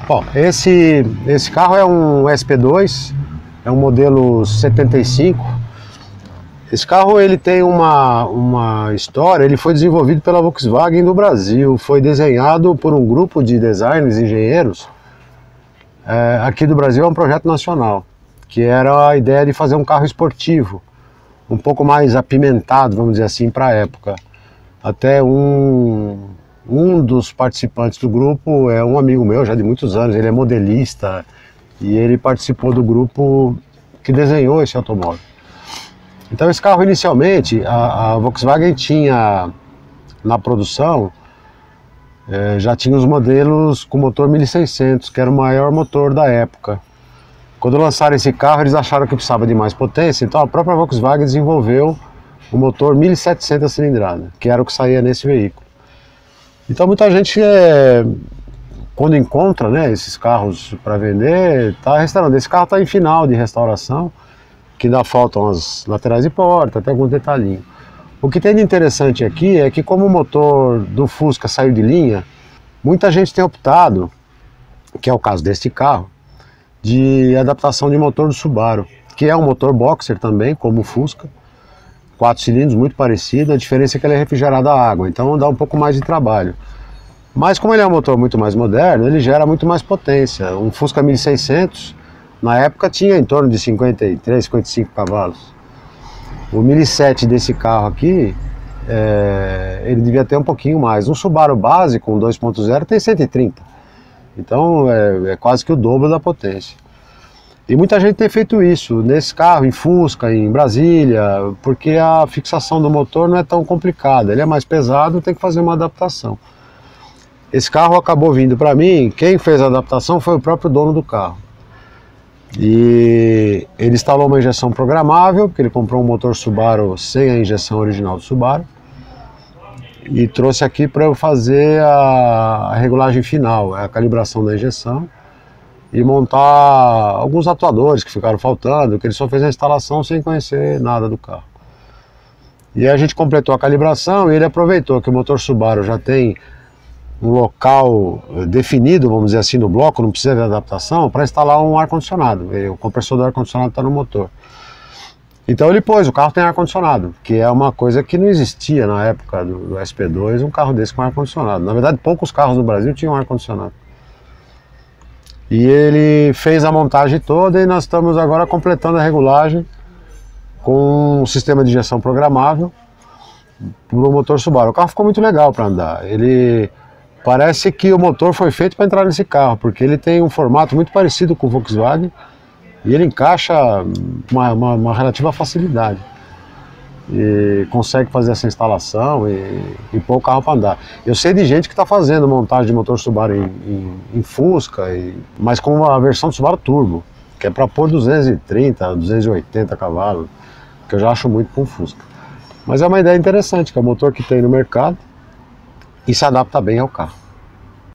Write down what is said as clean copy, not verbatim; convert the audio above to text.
Bom, esse carro é um SP2, é um modelo 75. Esse carro ele tem uma história, ele foi desenvolvido pela Volkswagen no Brasil, foi desenhado por um grupo de designers e engenheiros aqui do Brasil, é um projeto nacional, que era a ideia de fazer um carro esportivo, um pouco mais apimentado, vamos dizer assim, para a época. Até um dos participantes do grupo é um amigo meu, já de muitos anos, ele é modelista e ele participou do grupo que desenhou esse automóvel. Então esse carro inicialmente, a Volkswagen tinha na produção, já tinha os modelos com motor 1600, que era o maior motor da época. Quando lançaram esse carro, eles acharam que precisava de mais potência, então a própria Volkswagen desenvolveu o motor 1700 cilindrada, que era o que saía nesse veículo. Então muita gente, quando encontra, né, esses carros para vender, está restaurando. Esse carro está em final de restauração, que ainda faltam as laterais de porta, até algum detalhinho. O que tem de interessante aqui é que, como o motor do Fusca saiu de linha, muita gente tem optado, que é o caso deste carro, de adaptação de motor do Subaru, que é um motor boxer também, como o Fusca, 4 cilindros, muito parecido, a diferença é que ele é refrigerado a água, então dá um pouco mais de trabalho. Mas como ele é um motor muito mais moderno, ele gera muito mais potência. Um Fusca 1600, na época, tinha em torno de 53, 55 cavalos. O 1007 desse carro aqui, ele devia ter um pouquinho mais. Um Subaru básico, um 2.0, tem 130. Então é quase que o dobro da potência. E muita gente tem feito isso nesse carro, em Fusca, em Brasília, porque a fixação do motor não é tão complicada. Ele é mais pesado, tem que fazer uma adaptação. Esse carro acabou vindo para mim, quem fez a adaptação foi o próprio dono do carro. E ele instalou uma injeção programável, porque ele comprou um motor Subaru sem a injeção original do Subaru, e trouxe aqui para eu fazer a regulagem final, a calibração da injeção, e montar alguns atuadores que ficaram faltando, que ele só fez a instalação sem conhecer nada do carro. E aí a gente completou a calibração e ele aproveitou que o motor Subaru já tem um local definido, vamos dizer assim, no bloco, não precisa de adaptação, para instalar um ar-condicionado. O compressor do ar-condicionado está no motor. Então ele pôs, o carro tem ar-condicionado, que é uma coisa que não existia na época do SP2, um carro desse com ar-condicionado. Na verdade, poucos carros no Brasil tinham ar-condicionado. E ele fez a montagem toda e nós estamos agora completando a regulagem com um sistema de injeção programável para o motor Subaru. O carro ficou muito legal para andar. Ele parece que o motor foi feito para entrar nesse carro, porque ele tem um formato muito parecido com o Volkswagen e ele encaixa uma relativa facilidade. E consegue fazer essa instalação e pôr o carro para andar. Eu sei de gente que está fazendo montagem de motor Subaru em Fusca, mas com a versão do Subaru Turbo, que é para pôr 230, 280 cavalos, que eu já acho muito para um Fusca. Mas é uma ideia interessante, que é o motor que tem no mercado e se adapta bem ao carro.